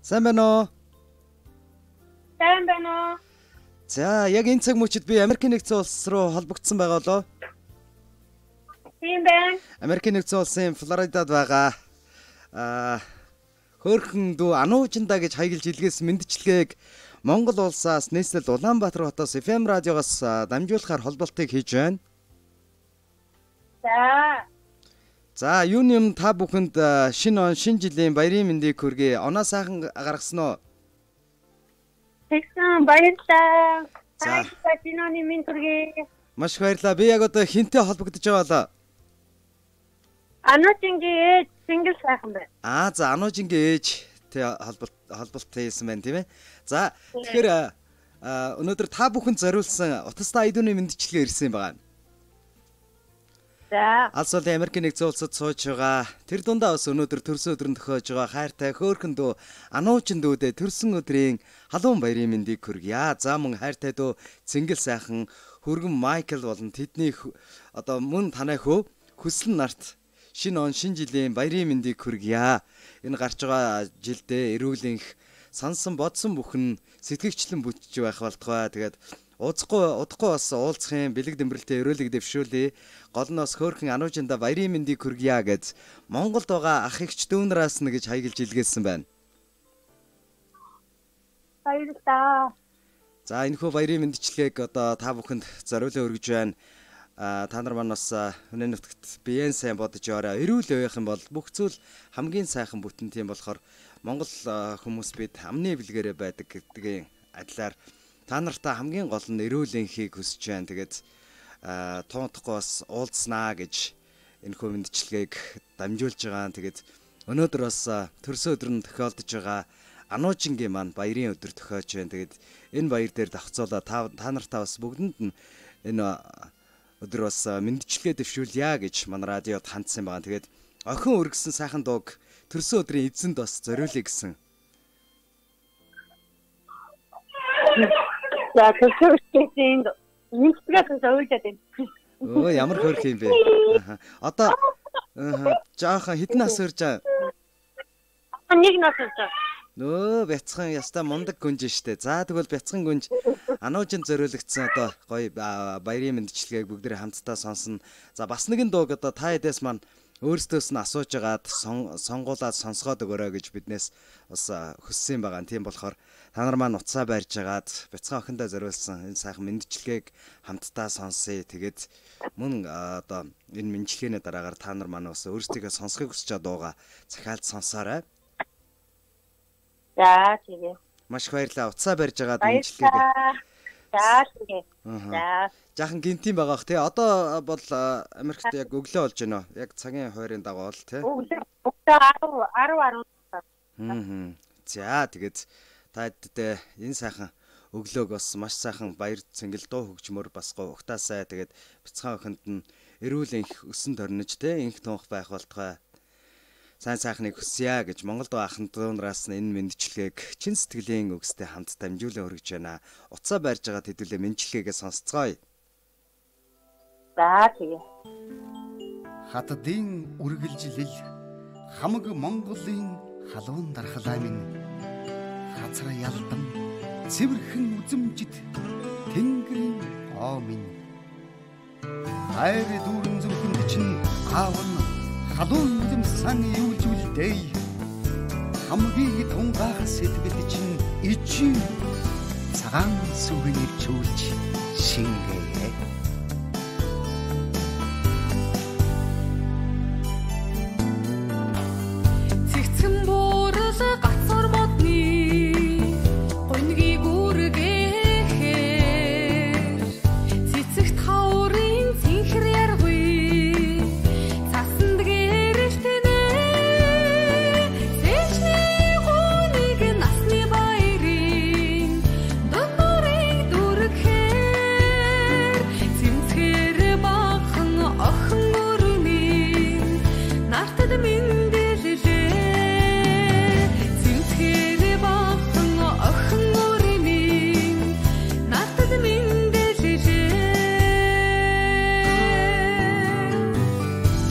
Сайн байна уу? Сайн байна уу? За, яг энэ цаг мөчид би Америкийн нэгдсэн улс руу холбогдсон байгаа болоо. Тийм байна. Америкийн нэгдсэн улсын Флоридад байгаа. Хөөрхөн дүү Ануужинда гэж хаягилж илгээсэн мэндчилгээг Монгол улсаас нийслэл Улаанбаатар хотоос FM радиогоос дамжуулахаар холболтыг хийж байна. За, юуны юм та бүхэнд шинэ жилийн баярын мэндийг хүргэе. Оноо сайхан гаргасан уу? Тэгсэн баярлалаа. За. Шинэний минь хүргэе. Маш баярлалаа. Би яг одоо хинтээ холбогдож байгаа болоо. Ануужингийн ээж Тэнгэл сайхан байна. За, Ануужингийн ээжтэй холболт хийсэн байна тийм ээ. За, тэгэхээр өнөөдөр та бүхэнд зориулсан утастай айдууны мэндчилгээ ирсэн байгаа. За. Алс улсын Америкийн нэгдсэн улсад сууж байгаа. Тэр дундаа бас өнөөдөр төрсөн өдрөнд төхөөж байгаа хайртай хөөрхөн дүү Ануужин дүүдээ төрсөн өдрийн халуун баярын мэндийг хүргье. За мөн хайртай дүү Цэнгэл сайхан хөргөн Майкл болон тэдний одоо мөн танай хөө хүсэл нарт шинэ жилийн баярын мэндийг хүргье. Энэ гарч байгаа жилдээ эрүүлэнх сансан бодсон бүхэн сэтгэгчлэн бүтэж байх болтугай. Тэгээд удахгүй бас уулзахын бэлэг дэмбэрэлтэй өрөөлөг дэвшүүлээ. Гол нь бас хөөрхөн Ануужинда баярын мэндийг хүргье гэж Монголд байгаа ах эгч дүүнраас нь гэж хаягилж илгээсэн байна. Баярлалаа. За энэхүү баярын мэндчилгээг одоо та бүхэнд зориулан өргөж байна. Та нар маань бас өнөө нутагт биеэн сайн бодож яваарай. Эрүүл явах юм бол бүх зүйл хамгийн сайхан бүтэн тийм болохоор Монгол хүмүүс бид амны бэлгээрээ байдаг гэдгийн адилаар та нартай хамгийн гол нь эрүүлэнхийг хүсэж байна. Тэгээд туутахгүй бас уулзнаа гэж энэхүү мэндчилгээг дамжуулж байгаа. Тэгээд өнөөдөр бас төрсөн өдөр нь тохиолдож байгаа Ануужингийн маань баярын өдөр тохиолж байна. Тэгээд энэ баяр дээр давхцуулаа та нартай бас бүгдэнд нь энэ өдөр бас мэндчилгээ дэвшүүлье гэж манай радиод хандсан байгаа. Тэгээд охин өргөсөн сайхан дууг төрсөн өдрийн эзэнд бас зориулъя гэсэн. За төрсөн өдрийн мэндчилгээ зориулж байна. Ямар хөөрх юм бэ? Одоо жаахан хэдэн нас өрж байгаа? Нэг нас өрж байгаа. Бяцхан яста мундаг гүнж штэ. За тэгвэл бяцхан гүнж Ануужин зориулагдсан одоо гоё баярын мэндчилгээг бүгдээ хамтдаа сонсно. За бас нэгэн дууг одоо та эдээс маань өөрсдөөс нь асууж агаад сонгуулаад сонсгоод өгөөрэй гэж биднээс бас хүссэн байгаа. Тийм болохоор та нар маань утсаа барьж агаад бяцхан охиндоо зориулсан энэ сайхан мэндчилгээг хамтдаа сонсъё. Тэгээд мөн одоо энэ мэндчилгээний дараагаар та нар маань бас өөрсдийгөө сонсхийг хүсэж байгаа дууга захиалж сонсоорой. За тэгээ. Маш баярлалаа. Утсаа барьж агаад мэндчилгээг. За тэгээ. За. Жаахан гинтийн байгаа бах тий. Одоо бол Америкт яг өглөө болж байна. Яг цагийн хойрын дагуу л тий. Өглөө 10. За тэгээд та хэддээ энэ сайхан өглөөг бас маш сайхан баяр цэнгэл дуу хөгжмөр бас угтаасай. Тэгээд бяцхан охинд нь эрүүлэнх өсөн төрнөж тий инх туунх байх болтугай. Сайн сайхныг хүсье гэж Монголд ахын дүүнраас нь энэ мэндчилгээг чин сэтгэлийн үгстэй хамт дамжуулан өргөж байна. Утсаа барьж байгаа хэдүүлээ мэндчилгээгээ сонсцгоё. За тэгээ. Хатдын үргэлжлэл хамаг Монголын халуун дархлаа минь хацар ялдан цэвэрхэн үзэмжит тэнгэрийн оо минь хайр дүүрэн зөвхөнд чинь аав нь халуун үлэмсэн юулжүүлдэй хамгийн тунгаах сэтгэл чинь ичи цагаан сүргийг чүүлж шингээ. Цэгцэн буурал гацар модны гонгийг үргэхээр цэцэгт хаврын цэнхэр яргүй цасанд гэрэлтэнэ сэжний гоныг насны баярын донорыг дүргээр цэмцгээр бахан охин өрний нартад мэндэлжээ цэмцгээр бахан охин өрний нартад мэндэлжээ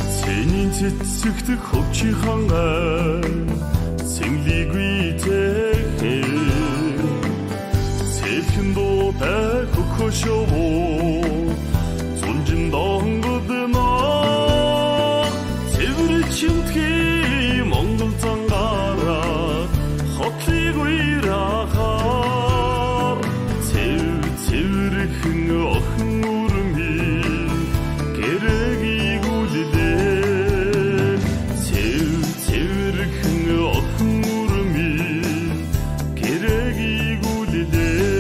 Цэний цэцэгт хөвчийн хангай цэнглийгүй тэ 애국하셔오 존진당 그드나 제브리친티 몽골장가라 허티구이라가 제브리흥 어흥우르미 게르기 구지데 제브리흥 어흥우르미 게르기 구지데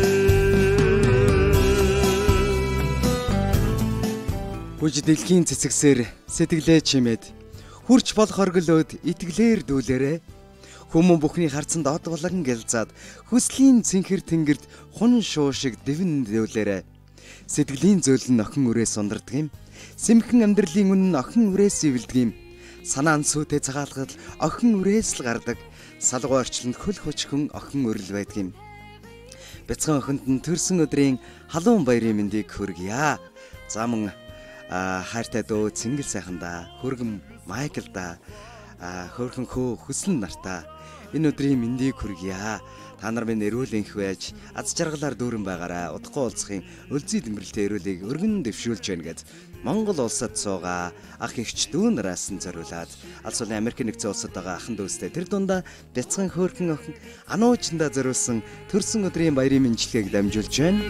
Бүж дэлхийн цэцэгсээр сэтгэлээ чимээд хурч болох оргилоод итгэлээр дүүлээрэ хүмүүн бүхний харцанд од болгон гэлзаад хүслийн цэнхэр тэнгэрд хун шуу шиг дэвэн дүүлээрэ сэтгэлийн зөөл нь охин үрээс ундардаг юм сэмхэн амьдралын үнэн охин үрээс ивэлдэг юм санаан сүтэ цагаалгал охин үрээс л гардаг салгуу орчлонд хөл хүчхэн охин үрэл байдаг юм бяцхан охинд нь төрсөн өдрийн халуун баярын мэндийг хүргье замун хайртай дөө Цингэл сайхандаа хөргөн Майклда хөөрхөн хөө хүслэн нартаа энэ өдрийн мэндийг хүргье. Та нар минь эрүүл энх байж аз жаргалаар дүүрэн байгаараа удахгүй уулзахын өлзий дэмбэрэлтэй эрүүлийг өргөн дэвшүүлж байна гэд Монгол улсад суугаа ах эгч дүү нараас нь зориулаад алс улсын Америк нэгдсэн улсад байгаа ахын дүүстэй тэр дундаа бяцхан хөөрхөн охин ануучандаа зориулсан төрсөн өдрийн баярын мэндчилгээг дамжуулж байна.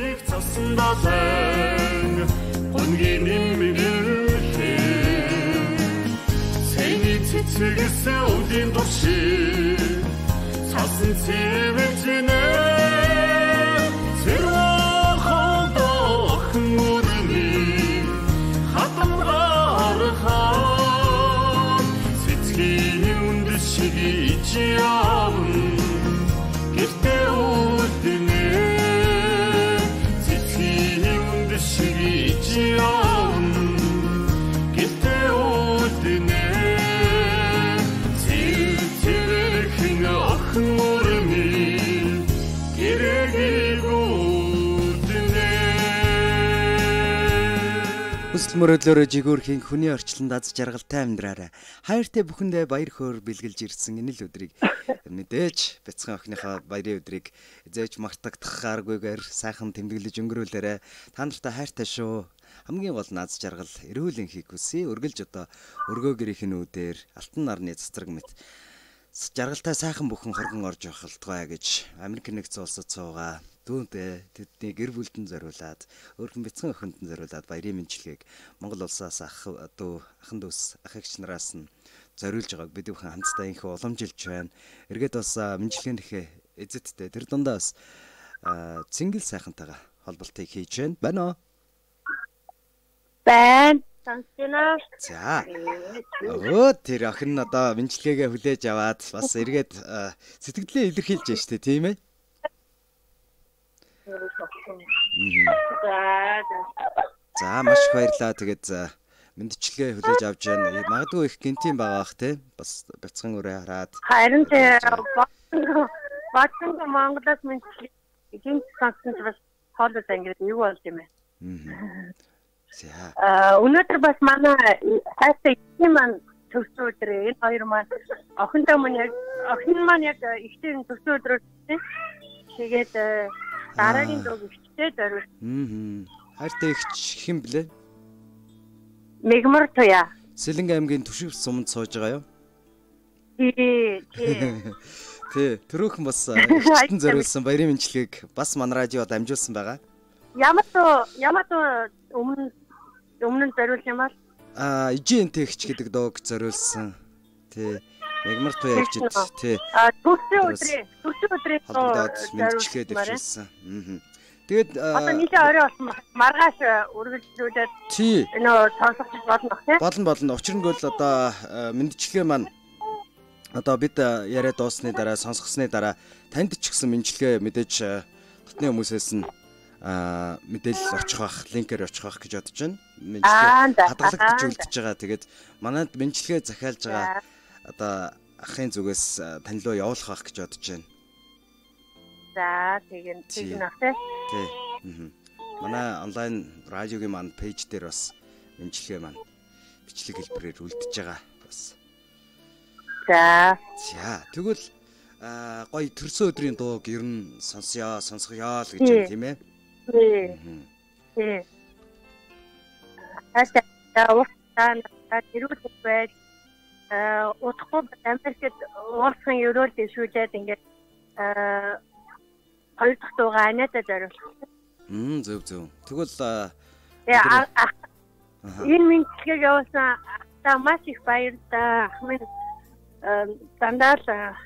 생이 지치겠어 어딘 도시 사슴 세배지네 새로운 흥무름이 하tam가르하 스치는 듯이 있지 않은 그때 올때네 스치는 듯이 있지 않은 그때 올때네 흥무름이 기레기고 드네 Хүсэл мөрөөдлөөрөө жигүүрхийн хүний орчлонд аз жаргалтай амьдраарай. Хайртай бүхэндээ баяр хөөр бэлгэлж ирсэн энэ л өдрийг мэдээж бяцхан охиныхоо баярын өдрийг эзэж мартагдахааргүйгээр сайхан тэмдэглэж өнгөрүүлээрэ. Та нартай хайртай шүү. Хамгийн гол наз жаргал эрүүл энхийг хүсье. Өргөлж одоо өргөө гэрийн үүдээр алтан нарны цэцрэг мэт жаргалтай сайхан бүхэн хоргон орж явах болтугай гэж Америк нэгдсэн улсад суугаа дүүнтэй тэдний гэр бүлдэн зориулаад өөрхөн бяцхан охинд зориулаад баярын мэндчилгээг Монгол улсаас ахын дүүс ах эгч нараас нь зориулж байгааг бид бүхэн хамтдаа инхүү уламжилж байна. Эргээд бас мэндчилгээнийхээ эзэдтэй тэр дундаа бас Цингэл сайхантайгаа холболтыг хийж байна. Байна. Санстина. За. Тэр охин нь одоо мэндчилгээгээ хүлээж аваад бас эргээд сэтгэлдээ илэрхийлж байна шүү дээ, тийм ээ? За, маш их баярлалаа. Тэгээд мэндчилгээ хүлээж авч байна. Магадгүй их гинтийн байгаа бах те. Бас бяцхан өрөө хараад. Харин баатсан Монголоос мэндчилгээ гинт сансан бас хоолой ингээд юу болж юм бэ? Өнөөдөр бас манай хайртай ихний маань төрсөн өдрөө энэ хоёр маань охинтой охин маань яг ихтэй төрсөн өдрөө тэгээд дараагийн дуу ихтэй зориул. Хайртай ихч хэн блэ? Мегмар тоя. Сэлэнг аймгийн Түшив суманд сууж байгаа юу? Тий. Тэрөөхөн бас ихтэн зориулсан баярын мэндчилгээг бас манай радиод амжуулсан байгаа. Ямато өмнө нь зориулсан юм аа. Ижэнтэй ихч гэдэг дууг зориулсан. Тий. Мегмар тоя гэж тий. Төрсөн өдрийн мэндчилгээ дэвшүүлсэн. Тэгээд одоо нийлээ орой болсон маргааш үргэлжлүүлээд энэ сонсох болно тий. Болно. Учир нь бол одоо мэндчилгээ маань одоо бид яриад дуусны дараа сонсгосны дараа танд ч гэсэн мэндчилгээ мэдээж дотны хүмүүсээс нь мэдээлэл очих бах, линкээр очих бах гэж бодож байна. Мэндчилгээ хадгалагдаж үлдэж байгаа. Тэгээд манайд мэндчилгээ захиалж байгаа одоо ахын зүгээс тань руу явуулах бах гэж бодож байна. За тэгнэ тий. Манай онлайн радиогийн маань пэйж дээр бас мэндчилгээ маань бичлэг хэлбэрээр үлдэж байгаа бас. За. Тэгвэл гоё төрсөн өдрийн дууг ер нь сонсгоё л гэж байна тийм ээ. Тий. Хашаа ууртаа нэрүүлэх байл удахгүй Америкт уулзсан ерөөл дэвшүүлээд ингээд 2 дахь дуугаа анаатай зориулсан. Зөв. Тэгвэл энэ мэдлэгийг явуулсан та маш их баярлалаа. Ахмад дандаа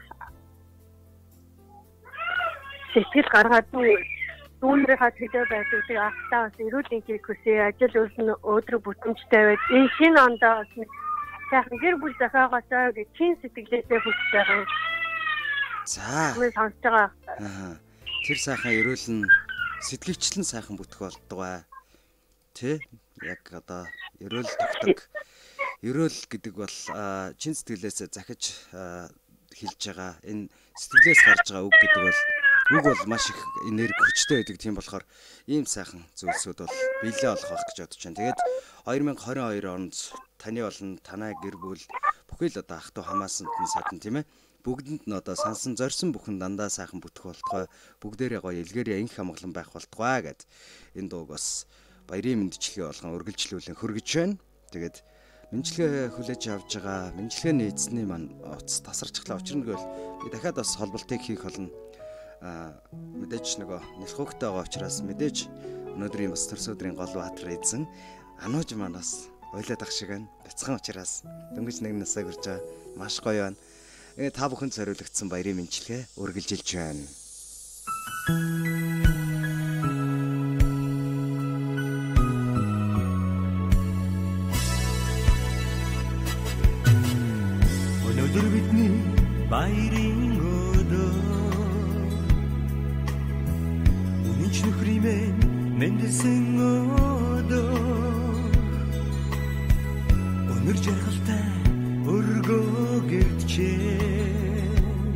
сэтгэл гаргаад дүүнрийнхаа төлөө байдлыг ахтаа бас эрүүл энхийг хүсээ ажил үйлс нь өдрө бүтэмжтэй байд. Энэ шинэ ондоо сайхан гэр бүл захиагасаа гэж чин сэтгэлээсээ хүсэж байгаа. За. Мөн сонсож байгаа. Тэр сайхан эрүүл нь сэтгэвчлэн сайхан бүтэх болдгоо. Тэ? Яг одоо эрүүл тогтдог. Эрүүл гэдэг бол чин сэтгэлээсээ захиж хэлж байгаа. Энэ сэтгэлээс гарч байгаа үг гэдэг бол үг бол маш их энерги хүчтэй байдаг. Тийм болохоор ийм сайхан зүйлсүүд бол биелээ болох байх гэж бодож байна. Тэгээд 2022 онд таны болон танай гэр бүл бүхий л одоо ах トゥ хамаасанд нь садан тийм ээ. Бүгдэнд нь одоо сансан зорьсон бүхэн дандаа сайхан бүтэх болтгой. Бүгдээрээ гоё илгээрээ инх хамглан байх болтгой гэд энэ дууг бас баярын мэндчилгээ болгон үргэлжлүүлэн хөргөж байна. Тэгээд мэндчилгээ хүлээж авж байгаа мэндчилгээний эзний маань утас тасарчлаа. Учир нь гэвэл би дахиад бас холболтыг хийх болно. Мэдээж нөгөө нэлхүүгтэй байгаа учраас мэдээж өнөөдрийн бас төрс өдрийн гол баатар эзэн анууж маань бас ойлоод ах шиг байна. Бяцхан учраас дөнгөж нэг насаа гэрж байгаа. Маш гоё байна. Та бүхэнд зориулагдсан баярын мэндчилгээ үргэлжилж байна. Өнөөдөр бидний баярын өдөр Үнэнч нөхриймэн мэндэлсэн өдөр Өнөр жаргалтай өргөө гэрчээ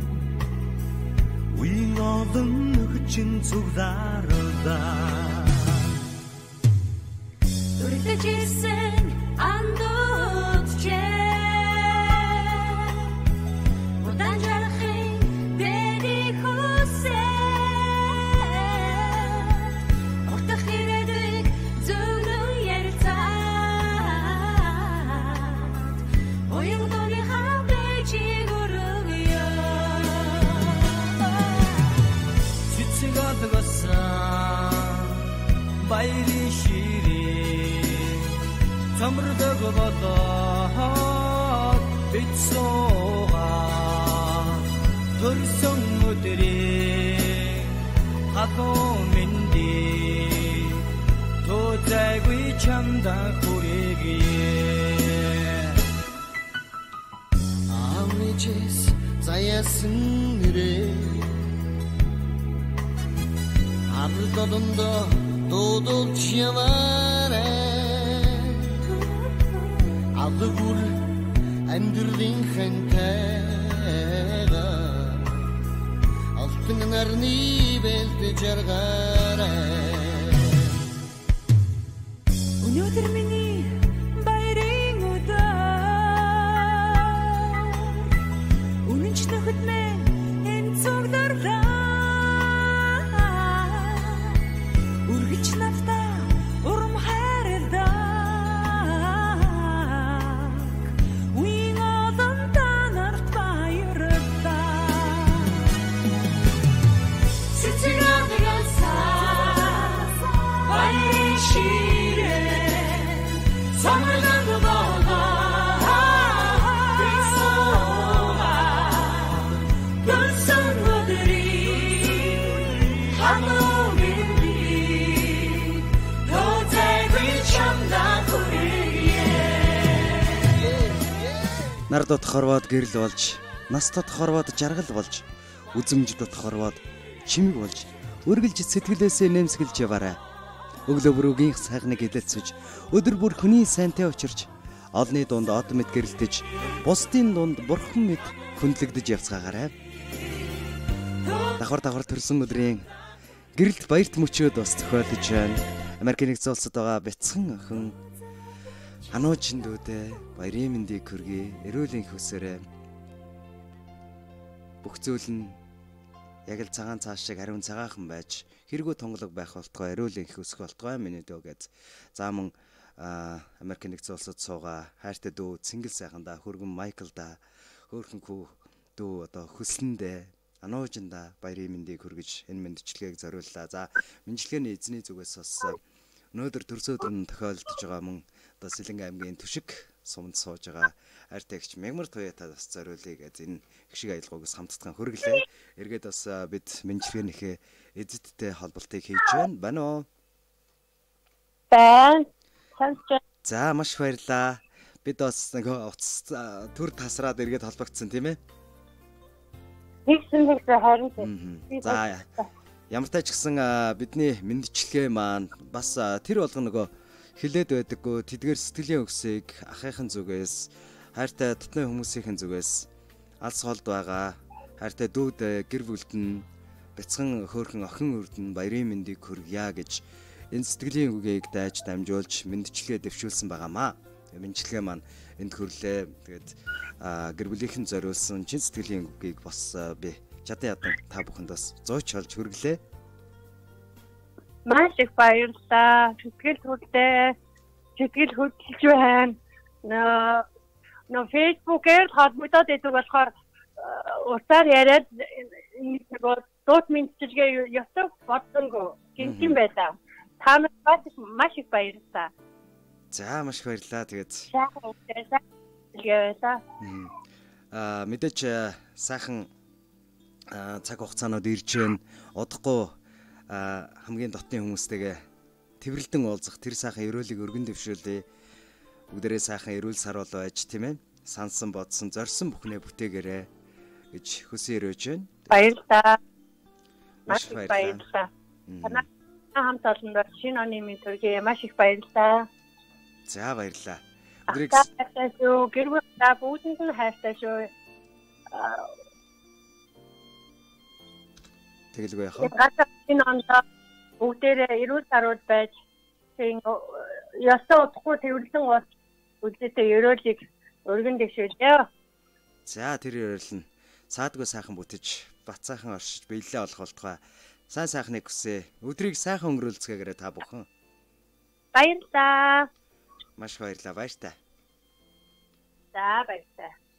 Уян олон нөхчин цуглаардаа Дүрдэж ирсэн андууд чээ Удан жарахын дэри хүсээ Уртах ирээдүйг зөвлөн ярилцаад Уян дууныхаа бэжиг өргөё Цэцэг алгасан баярын ширээ Цамрдаг бодоод бицсуугаа Төрсөн өдрийн хатуу мэндий Тозайгүй чамда хүрээгээ Амичэс заяасан нэрээ Ардолондо дуудулж яваарай Авгүр амьдрын хэнтэйга Алтын нарны бэлдэж жаргаарай Өнөөдөр миний баярын өдөр Үнэнч нөхөд минь энэ цуглаарлаа Үргэлж надтай урам хайрладаг Уян олон танарт баярлалаа Цэцэг алгасан баярын ширээ Самралан бодоод бисуугаа Төрсөн өдрийн хатуу мэндий Тозайгүй чамда хүрээе Нар дот хорвоод гэрэл болж, нас дот хорвоод жаргал болж, үзэмж дот хорвоод чимэг болж, үргэлж сэтгэлээсээ нэмсгэлж яваарай. Өглөө бүр үгийн сайхныг хилэлцэж, өдөр бүр хүний сайнтай учирч, олны дунд од мэд гэрэлтэж, бусдын дунд бурхан мэд хүндлэгдэж явцгаагаарай. Давхар төрсөн өдрийн гэрэлт баярт мөчөөд бас тохиолдож байна. Америкийн нэгдсэн улсад байгаа бяцхан охин Ануучин дүүдээ баярын мэндийг хүргэе. Эрүүл энх хүсээрэй. Бүх зүйл нь яг л цагаан цааш шиг хариун цагаахан байж хэрэггүй тунгалаг байх болтгой ариулын их өсөх болтгой миний дөө гэж. За мөн Америк нэгдсэн улсад суугаа хайртай дүү Цэнгэл сайханда хөргөн Майкл да хөөрхөн хүү дүү одоо хүслэндээ ануужинда баярын мэндийг хүргэж энэ мэндчилгээг зориуллаа. За мэндчилгээний эзний зүгээс бас өнөөдөр төрсөн өдөр нь тохиолдож байгаа мөн одоо Сэлэнгэ аймгийн Түшиг суманд сууж байгаа хайртайгч Мягмар Туятад бас зориулъя гэж энэ их шиг аялгаугаас хамтдаган хүргэлээ. Эргээд бас бид мэндчилгээнийхээ эзэдтэй холболтыг хийж байна. Байна уу? Байна. За маш баярлаа. Бид бас нэг утас төр тасраад эргээд холбогдсон тийм ээ. Тэгсэн харин. За ямар тач гэсэн бидний мэндчилгээ маань бас тэр болгоно нөгөө хилээд байдаггүй тэдгээр сэтгэлийн өксийг ахыхын зүгээс хайртай дотны хүмүүсийн зүгээс алс холд байгаа хайртай дүүд гэр бүлдэн бяцхан хөөрхөн охин үрдэн баярын мэндийг хүргье гэж энэ сэтгэлийн үгийг дайж дамжуулж мэндчилгээ дэвшүүлсэн байгаамаа. Мэндчилгээ маань энд хөрлөө. Тэгээд гэр бүлийнхэн зориулсан чин сэтгэлийн үгийг бас би чадан ядан та бүхэнд бас зооч олж хүргэлээ. Маш их баярлалаа. Сэтгэл хөдлөж байна. Но Facebook-ээр холбогдоод байдаг болохоор утаар яриад нэг дууд мэндчилгээ ёстой бодсонгүй гинтэн байлаа. Та маш их баярлалаа. За маш их баярлалаа. Тэгээд мэдээч сайхан цаг хугацаанууд ирж байна. Удахгүй хамгийн дотны хүмүүстэйгээ тэрвэрлдэн уулзах тэр сайхан өрөөлийг өргөн дэвшүүлээ. Бүгдээрээ сайхан эрүүл сар бол байж тийм ээ. Сансан бодсон зорьсон бүхнээ бүтээгээрэй гэж хүсье өрөөж байна. Баярлалаа. Маш их баярлалаа. Танай хамт олондоо шинэ оны минь төргий маш их баярлалаа. За баярлалаа. Хайртай шүү. Гэр бүлээ бүгдэнд нь хайртай шүү. Тэгэлгүй яах вэ? Энэ ондоо бүгдээрээ эрүүл сарууд байж ёстой удахгүй тэрвэрлэн ууц үлдээтэй ерөөлийг өргөн дэвшүүлээ. За тэр ерөөл нь саадгүй сайхан бүтэж бат сайхан оршиж биелэлээ олох болтугай. Сайн сайхныг хүсье. Өдрийг сайхан өнгөрүүлцгээгээрэй та бүхэн. Баярлалаа. Маш баярлалаа. Баяртай. За баярлалаа.